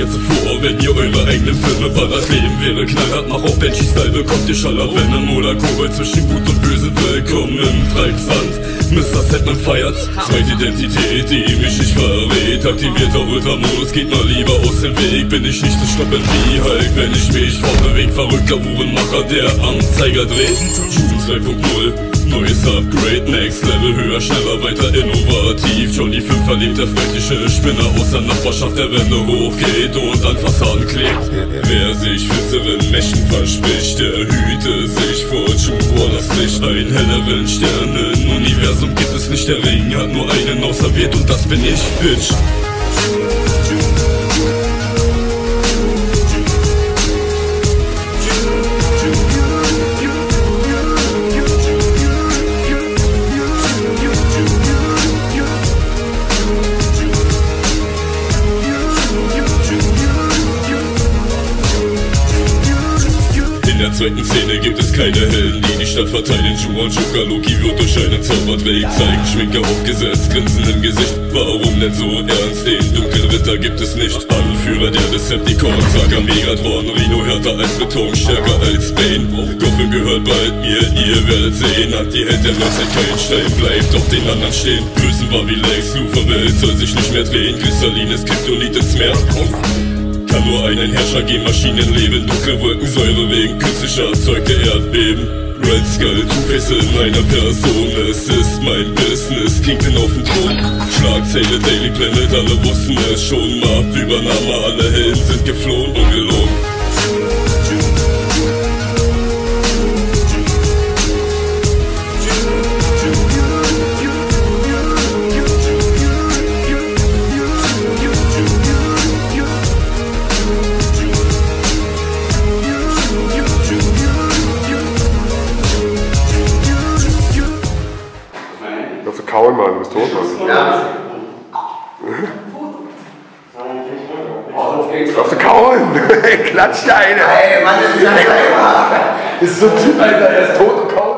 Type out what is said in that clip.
jetzt so vor, wenn ihr eure eigenen Filme ballert. Leben wäre knallhart, mach auf Banshee-Style, bekommt ihr Schallert. Wenn im oder Kobold zwischen Gut und Böse, willkommen im Treibsand. Mr. Setman feiert, zweite Identität, die mich nicht verrät. Aktivierter Ultramodus, geht mal lieber aus dem Weg. Bin ich nicht zu stoppen wie Hulk, wenn ich mich fortbeweg. Verrückter Uhrenmacher, der am Zeiger dreht. Jugend 2.0, neues Upgrade, Next Level, höher, schneller, weiter innovativ. Johnny 5 erlebt der freundliche Spinner aus der Nachbarschaft, der Wände hochgeht und an Fassaden klebt. Wer sich finsteren Mächten verspricht, der hüte sich vor True War, das Licht. Ein helleren Sternenuniversum gibt es nicht, der Ring hat nur einen auserwählt und das bin ich, Bitch. In der zweiten Szene gibt es keine Helden, die die Stadt verteilen. Ju und Joker, Loki wird durch einen Zaubertrick zeigen, Schminke aufgesetzt, Grinsen im Gesicht. Warum denn so ernst? Den Dunkelritter gibt es nicht. Anführer der Decepticons, Saga Megatron, Rhino härter als Beton, stärker als Bane. Gotham gehört bald mir, ihr werdet sehen. Hat die Held der Neuzeit kein Stein, bleibt auf den anderen stehen. Bösen war wie Lex Luthor, Welt soll sich nicht mehr drehen. Kristallines Kryptonit ins Meer. Kann nur einen Herrscher geben, Maschinen leben, dunkle Wolkensäure wegen künstlicher erzeugte Erdbeben. Red Skull, Two-Face in einer Person, es ist mein Business, Kingpin auf dem Thron. Schlagzeile, Daily Planet, alle wussten es schon, Marktübernahme, alle Helden sind geflohen, ungelogen. Darfst du kauen, Mann, du bist tot, Mann. Ja. Darfst du kauen? Klatsch dir eine! Ey, Mann, das ist ja selber! Ist so ein Typ, Alter, er ist tot und kaut.